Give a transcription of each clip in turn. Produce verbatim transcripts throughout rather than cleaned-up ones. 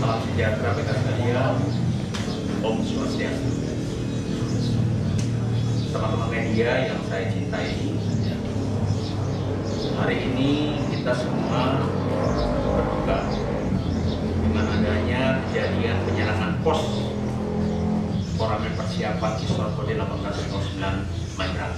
Salam sejahtera bagi sekalian. Om Swastiastu. Teman-teman media yang saya cintai, hari ini kita semua berduka dengan adanya kejadian penyerangan pos Koramil Persiapan Kisor Kode seribu delapan ratus sembilan Maibrat.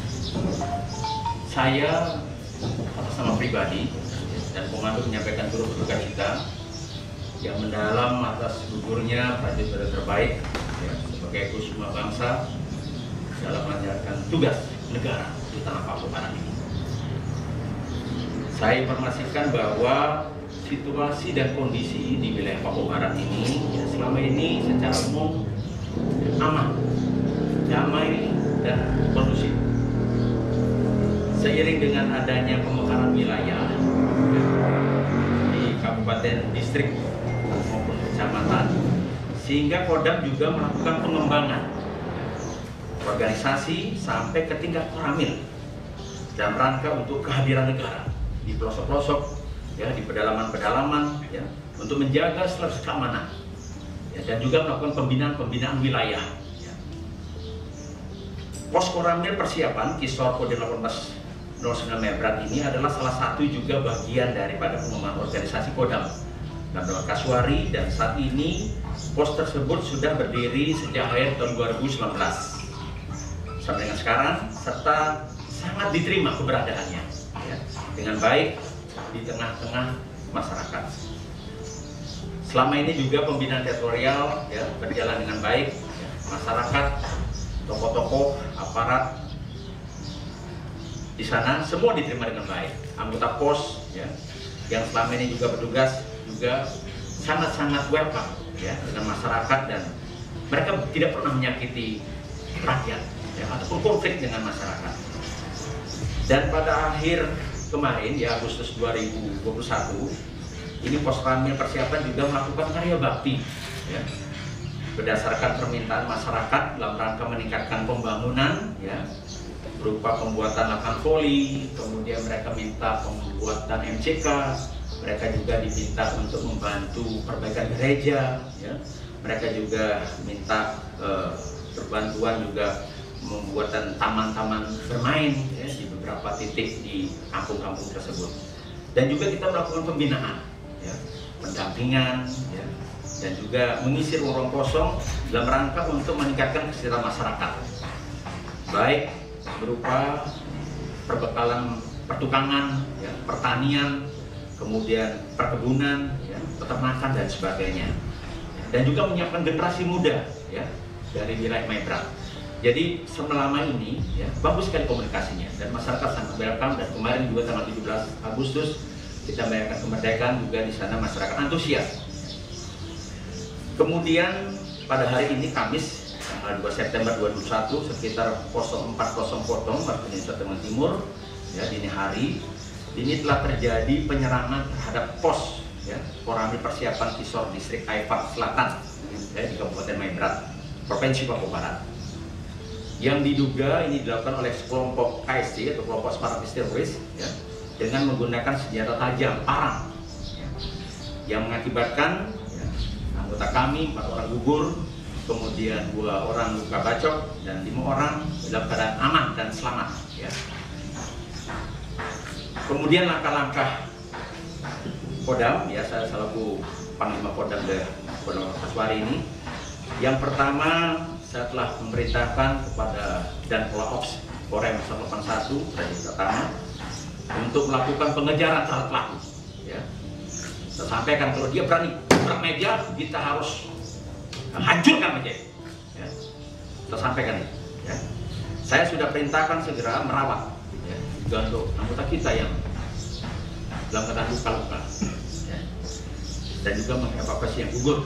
Saya atas nama pribadi dan komando menyampaikan turut berduka cita yang mendalam atas gugurnya prajurit terbaik ya, sebagai kusuma bangsa dalam menjalankan tugas negara di tanah Pakuparan ini. Saya informasikan bahwa situasi dan kondisi di wilayah Pakuparan ini ya, selama ini secara umum aman, damai, dan kondusif. Seiring dengan adanya pemekaran wilayah ya, di kabupaten, distrik maupun kecamatan, sehingga Kodam juga melakukan pengembangan organisasi sampai ke tingkat koramil dalam rangka untuk kehadiran negara di pelosok-pelosok, ya, di pedalaman-pedalaman, ya, untuk menjaga stabilitas keamanan, ya, dan juga melakukan pembinaan-pembinaan wilayah. Ya. Pos Koramil Persiapan Kisor Kode seribu delapan ratus sembilan Maibrat ini adalah salah satu juga bagian daripada pengembangan organisasi Kodam dan Kasuari, dan saat ini pos tersebut sudah berdiri sejak akhir tahun dua ribu sembilan belas sampai dengan sekarang, serta sangat diterima keberadaannya ya, dengan baik di tengah-tengah masyarakat. Selama ini juga pembinaan teritorial ya, berjalan dengan baik ya, masyarakat, tokoh-tokoh, aparat di sana semua diterima dengan baik. Anggota pos ya, yang selama ini juga bertugas juga sangat-sangat welcome ya dengan masyarakat, dan mereka tidak pernah menyakiti rakyat ya, ataupun konflik dengan masyarakat. Dan pada akhir kemarin ya, Agustus dua ribu dua puluh satu, ini Pos Koramil Persiapan juga melakukan karya bakti ya, berdasarkan permintaan masyarakat dalam rangka meningkatkan pembangunan ya, berupa pembuatan lapangan voli, kemudian mereka minta pembuatan M C K, mereka juga diminta untuk membantu perbaikan gereja ya, mereka juga minta eh, perbantuan juga membuatan taman-taman bermain ya, di beberapa titik di kampung-kampung tersebut. Dan juga kita melakukan pembinaan ya, pendampingan ya, dan juga mengisi ruang kosong dalam rangka untuk meningkatkan kesejahteraan masyarakat, baik berupa perbekalan pertukangan ya, pertanian, kemudian perkebunan ya, peternakan, dan sebagainya, dan juga menyiapkan generasi muda ya, dari wilayah Maibrat. Jadi selama ini ya, bagus sekali komunikasinya dan masyarakat sangat welcome. Dan kemarin juga tanggal tujuh belas Agustus kita merayakan kemerdekaan, juga di sana masyarakat antusias. Kemudian pada hari ini Kamis tanggal dua September dua ribu dua puluh satu sekitar nol empat nol potong waktu Indonesia Timur ya, dini hari ini telah terjadi penyerangan terhadap pos ya, Koramil Persiapan Kisor Distrik Aifat Selatan ya, di Kabupaten Maibrat, Provinsi Papua Barat, yang diduga ini dilakukan oleh sekelompok K S T atau kelompok separatis teroris ya, dengan menggunakan senjata tajam, parang ya, yang mengakibatkan ya, anggota kami empat orang gugur, kemudian dua orang luka bacok, dan lima orang dalam keadaan aman dan selamat ya. Kemudian langkah-langkah Kodam ya, saya selaku Panglima Kodam dari Kodam Kasuari ini, yang pertama saya telah memerintahkan kepada Dan Polaops Korem seratus delapan puluh satu Prajurit Pertama untuk melakukan pengejaran terhadap pelaku ya. Saya sampaikan kalau dia berani gerak meja, kita harus hancurkan meja ya. Saya sampaikan ini ya. Saya sudah perintahkan segera merawat ya, juga untuk anggota kita yang dalam keadaan luka-luka ya, dan juga mengevakuasi yang gugur.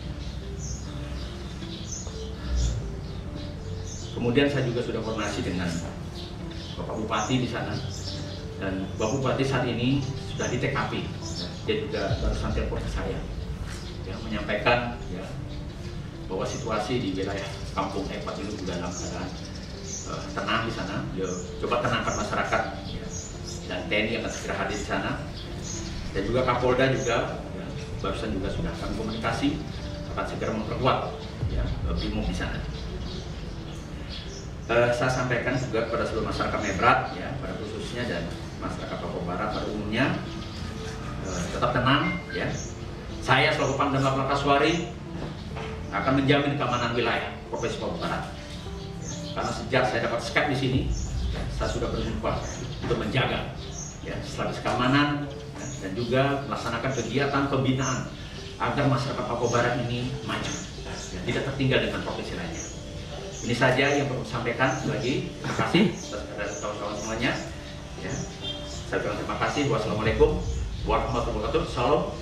Kemudian saya juga sudah koordinasi dengan Bapak Bupati di sana, dan Bapak Bupati saat ini sudah di T K P. Dia juga barusan telepon ke saya, ya, menyampaikan ya, bahwa situasi di wilayah Kampung Aifat itu juga dalam keadaan uh, tenang di sana. Dia coba tenangkan masyarakat, ya, dan T N I akan segera hadir di sana, dan juga Kapolda juga ya, barusan juga sudah kami komunikasi akan segera memperkuat ya Brimob di sana. Uh, saya sampaikan juga kepada seluruh masyarakat Mebrat ya, pada khususnya dan masyarakat Papua Barat pada umumnya, uh, tetap tenang ya. Saya selaku Pangdam Lapangan Kasuari akan menjamin keamanan wilayah Provinsi Papua Barat. Karena sejak saya dapat skep di sini, ya, saya sudah bersumpah untuk menjaga ya stabilitas keamanan ya, dan juga melaksanakan kegiatan pembinaan agar masyarakat Papua Barat ini maju, ya, tidak tertinggal dengan provinsi lainnya. Ini saja yang perlu saya sampaikan. Lagi terima kasih atas kawan-kawan semuanya. Ya. Saya ucapkan terima kasih. Wassalamualaikum warahmatullahi wabarakatuh. Salam.